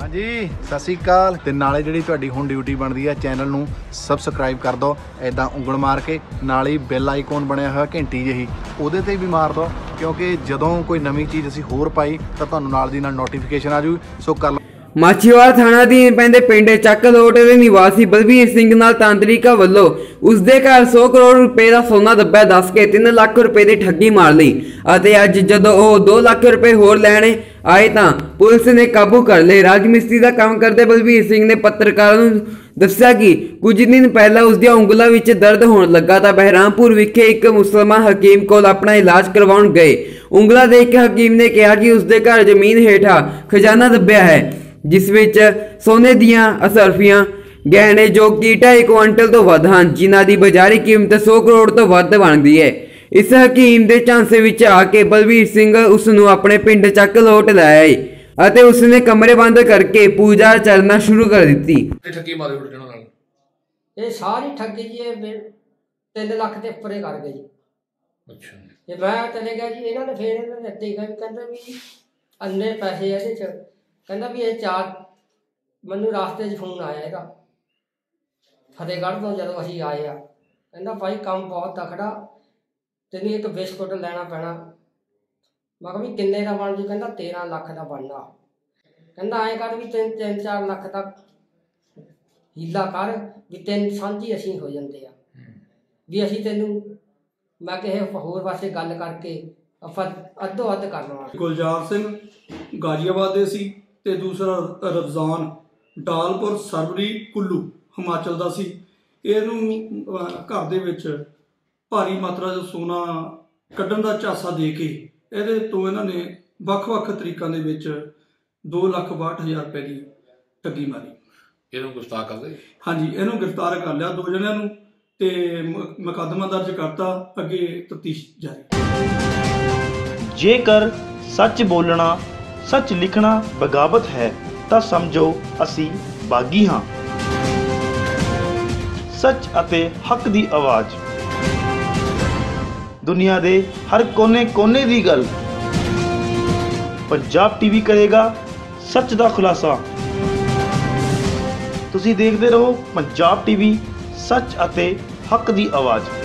हाँ जी सत श्री अकाल। ते नाले जिहड़ी तुहाडी हुण ड्यूटी बनदी है चैनल नूं सबसक्राइब कर दो, इदां उंगल मार के नाल ही बैल आइकॉन बनया होया घंटी जिही उहदे ते भी मार दो, क्योंकि जदों कोई नवीं चीज़ असीं होर पाई तां तुहानूं नाल दी नाल नोटिफिकेशन आ जूगी। सो कर ਮਾਛੀਵਾੜਾ ਥਾਣਾ ਅਧੀਨ ਪੈਂਦੇ ਪਿੰਡ ਚੱਕ ਲੋਟ ਦੇ ਨਿਵਾਸੀ ਬਲਵੀਰ ਸਿੰਘ ਨਾਲ ਤਾਂਤਰਿਕਾ ਵੱਲੋਂ ਉਸਦੇ ਘਰ 100 ਕਰੋੜ ਰੁਪਏ ਦਾ ਸੋਨਾ ਦੱਬਿਆ ਦੱਸ ਕੇ 3 ਲੱਖ ਰੁਪਏ ਦੀ ਠੱਗੀ ਮਾਰ ਲਈ ਅਤੇ ਅੱਜ ਜਦੋਂ ਉਹ 2 ਲੱਖ ਰੁਪਏ ਹੋਰ ਲੈਣੇ ਆਏ ਤਾਂ ਪੁਲਿਸ ਨੇ ਕਾਬੂ ਕਰ ਲਏ। ਰਾਜ ਮਿਸਤਰੀ ਦਾ ਕੰਮ ਕਰਦੇ ਬਲਵੀਰ ਸਿੰਘ ਨੇ ਪੱਤਰਕਾਰਾਂ ਨੂੰ ਦੱਸਿਆ ਕਿ ਕੁਝ ਦਿਨ ਪਹਿਲਾਂ ਉਸ ਦੀਆਂ ਉਂਗਲਾਂ ਵਿੱਚ ਦਰਦ ਹੋਣ ਲੱਗਾ ਤਾਂ ਬਹਿਰਾਮਪੁਰ ਵਿਖੇ ਇੱਕ ਮੁਸਲਮਾਨ ਹਕੀਮ ਕੋਲ ਆਪਣਾ ਇਲਾਜ ਕਰਵਾਉਣ ਗਏ। ਉਂਗਲਾਂ ਦੇਖ ਕੇ ਹਕੀਮ ਨੇ ਕਿਹਾ ਕਿ ਉਸਦੇ ਘਰ ਜ਼ਮੀਨ ਹੇਠਾਂ ਖਜ਼ਾਨਾ ਦੱਬਿਆ ਹੈ, ਜਿਸ ਵਿੱਚ ਸੋਨੇ ਦੀਆਂ ਅਸਰਫੀਆਂ ਗਹਿਣੇ ਜੋ ਕਿ 2.5 ਕੁਇੰਟਲ ਤੋਂ ਵੱਧ ਹਨ, ਜਿਨ੍ਹਾਂ ਦੀ ਬਾਜ਼ਾਰੀ ਕੀਮਤ 100 ਕਰੋੜ ਤੋਂ ਵੱਧ ਬਣਦੀ ਹੈ। ਇਸ ਹਕੀਮ ਦੇ ਝਾਂਸੇ ਵਿੱਚ ਆ ਕੇ ਬਲਵੀਰ ਸਿੰਘ ਉਸ ਨੂੰ ਆਪਣੇ ਪਿੰਡ ਚੱਕ ਲੋਟ ਲੈ ਆਏ ਅਤੇ ਉਸ ਨੇ ਕਮਰੇ ਬੰਦ ਕਰਕੇ ਪੂਜਾ ਕਰਨਾ ਸ਼ੁਰੂ ਕਰ ਦਿੱਤੀ। ਠੱਗੀ ਮਾਰੇ ਤੁਹਾਡੇ ਨਾਲ ਇਹ ਸਾਰੀ ਠੱਗੀ ਜੀ ਇਹ 3 ਲੱਖ ਦੇ ਉੱਪਰੇ ਕਰ ਗਏ ਜੀ। ਅੱਛਾ ਤੇ ਮੈਂ ਚਲੇ ਗਿਆ ਜੀ, ਇਹਨਾਂ ਨੇ ਫੇਰ ਇਹਨਾਂ ਨੇ ਦੇਖਿਆ ਵੀ ਕਹਿੰਦਾ ਵੀ ਅੰਨੇ ਪੈਸੇ ਇਹਦੇ ਚ, ਕਹਿੰਦਾ ਵੀ ਇਹ 4 ਮੈਨੂੰ ਰਾਸਤੇ 'ਚ ਫੋਨ ਆਇਆ ਇਹਦਾ ਫਤਿਹਗੜ੍ਹ ਤੋਂ ਜਦੋਂ ਅਸੀਂ ਆਏ ਆ, ਕਹਿੰਦਾ ਭਾਈ ਕੰਮ ਬਹੁਤ ਤਕੜਾ, ਤੈਨੂੰ ਇੱਕ ਬਿਸਕੁਟ ਲੈਣਾ ਪੈਣਾ। ਮੈਂ ਕਿਹਾ ਵੀ ਕਿੰਨੇ ਦਾ ਬਣ ਜੂ? ਕਹਿੰਦਾ 13 ਲੱਖ ਦਾ ਬਣਨਾ। ਕਹਿੰਦਾ ਐਂ ਕਰ ਵੀ 3-4 ਲੱਖ ਦਾ ਹੀਲਾ ਕਰ ਵੀ 3 ਸਾਂਝੀ ਅਸੀਂ ਹੋ ਜਾਂਦੇ ਆ ਵੀ ਅਸੀਂ ਤੈਨੂੰ, ਮੈਂ ਕਿਸੇ ਹੋਰ ਪਾਸੇ ਗੱਲ ਕਰਕੇ ਆਪਾਂ ਅੱਧੋ ਅੱਧ ਕਰ ਲਵਾਂਗੇ। ਗੁਲਜ਼ਾਰ ਸਿੰਘ ਗਾਜ਼ੀਆਬਾਦ ਦੇ ਸੀ ਤੇ ਦੂਸਰਾ ਰਫਜ਼ਾਨ ਡਾਲਪੁਰ ਸਰਵਰੀ ਕੁੱਲੂ ਹਿਮਾਚਲ ਦਾ ਸੀ। ਇਹਨੂੰ ਘਰ ਦੇ ਵਿੱਚ ਭਾਰੀ ਮਾਤਰਾ 'ਚ ਸੋਨਾ ਕੱਢਣ ਦਾ ਝਾਂਸਾ ਦੇ ਕੇ ਇਹਦੇ ਤੋਂ ਇਹਨਾਂ ਨੇ ਵੱਖ-ਵੱਖ ਤਰੀਕਾਂ ਦੇ ਵਿੱਚ 2,62,000 ਰੁਪਏ ਦੀ ਠੱਗੀ ਮਾਰੀ। ਇਹਨੂੰ ਗ੍ਰਿਫਤਾਰ ਕਰ ਲਏ? ਹਾਂਜੀ, ਇਹਨੂੰ ਗ੍ਰਿਫਤਾਰ ਕਰ ਲਿਆ 2 ਜਣਿਆਂ ਨੂੰ ਤੇ ਮੁਕੱਦਮਾ ਦਰਜ ਕਰਤਾ, ਅੱਗੇ ਤਫਤੀਸ਼ ਜਾਰੀ। ਜੇਕਰ ਸੱਚ ਬੋਲਣਾ सच लिखना बगावत है तो समझो असी बागी हाँ। सच अते हक दी आवाज़ दुनिया दे हर कोने कोने दी गल पंजाब टीवी करेगा सच दा खुलासा। तुसी देखते रहो पंजाब टीवी, सच अते हक दी आवाज़।